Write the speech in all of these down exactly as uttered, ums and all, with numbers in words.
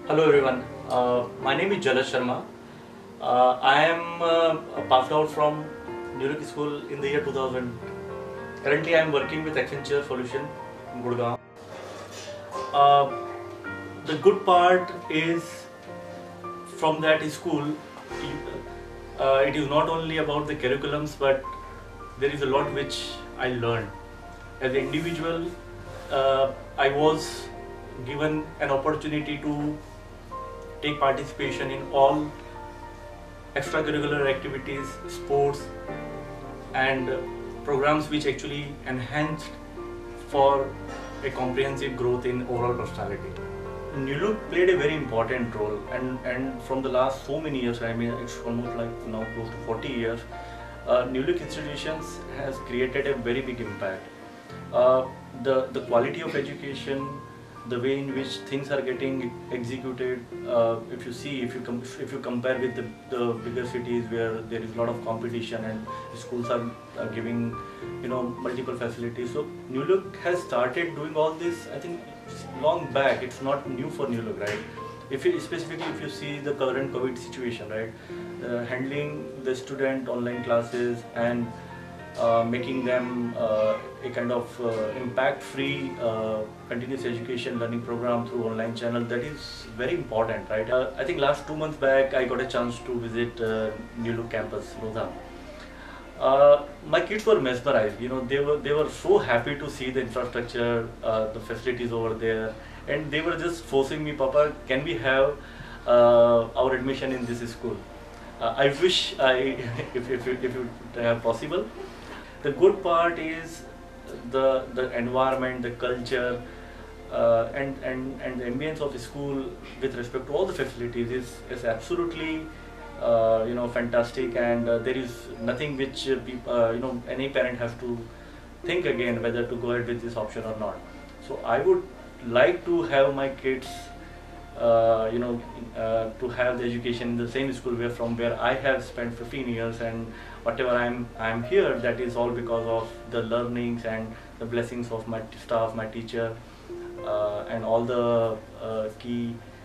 Hello everyone, uh, my name is Jalaj Sharma. Uh, I am uh, passed out from New Look School in the year two thousand. Currently I am working with Accenture Solution in Gurgaon. Uh, the good part is from that school, uh, it is not only about the curriculums, but there is a lot which I learned. As an individual, uh, I was given an opportunity to take participation in all extracurricular activities, sports, and programs which actually enhanced for a comprehensive growth in overall personality. New Look played a very important role, and, and from the last so many years, I mean it's almost like now close to forty years, uh, New Look institutions has created a very big impact. Uh, the, the quality of education, the way in which things are getting executed, uh, if you see, if you com if you compare with the, the bigger cities where there is a lot of competition and schools are, are giving, you know, multiple facilities. So New Look has started doing all this, I think, long back. It's not new for New Look, right? If you, specifically if you see the current COVID situation, right, uh, handling the student online classes and Uh, making them uh, a kind of uh, impact-free uh, continuous education learning program through online channel, that is very important, right? Uh, I think last two months back I got a chance to visit uh, New Look campus, Lodha. Uh, my kids were mesmerized. You know, they were they were so happy to see the infrastructure, uh, the facilities over there, and they were just forcing me, Papa, can we have uh, our admission in this school? Uh, I wish I, if if if it uh, possible. The good part is the the environment, the culture, uh, and and and the ambience of the school with respect to all the facilities is is absolutely uh, you know fantastic, and uh, there is nothing which uh, peop, uh, you know any parent has to think again whether to go ahead with this option or not. So I would like to have my kids Uh, you know, uh, to have the education in the same school where from where I have spent fifteen years, and whatever I'm I'm here, that is all because of the learnings and the blessings of my staff, my teacher, uh, and all the uh, key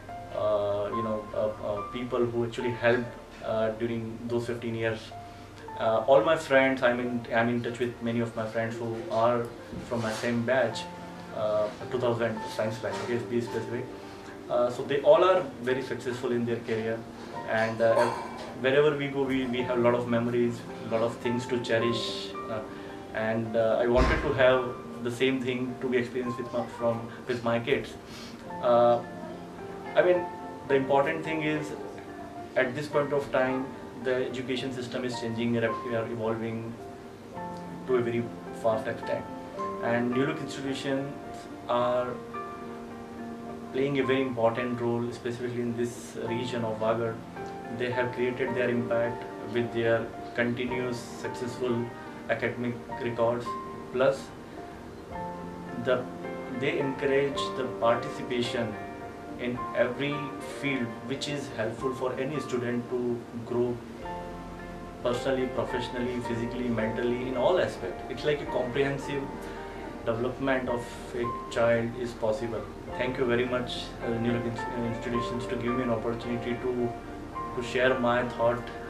uh, you know uh, uh, people who actually helped uh, during those fifteen years. Uh, all my friends, I'm in I'm in touch with many of my friends who are from my same batch, uh, two thousand science line, okay, to be specific. Uh, so they all are very successful in their career, and uh, wherever we go, we, we have a lot of memories, a lot of things to cherish, uh, and uh, I wanted to have the same thing to be experienced with my, from with my kids. Uh, I mean, the important thing is, at this point of time, the education system is changing, we are evolving to a very fast extent, and New Look institutions are playing a very important role, specifically in this region of Wagad. They have created their impact with their continuous successful academic records, plus the they encourage the participation in every field which is helpful for any student to grow personally, professionally, physically, mentally, in all aspects. It's like a comprehensive development of a child is possible. Thank you very much, uh, New Look institutions, to give me an opportunity to to share my thought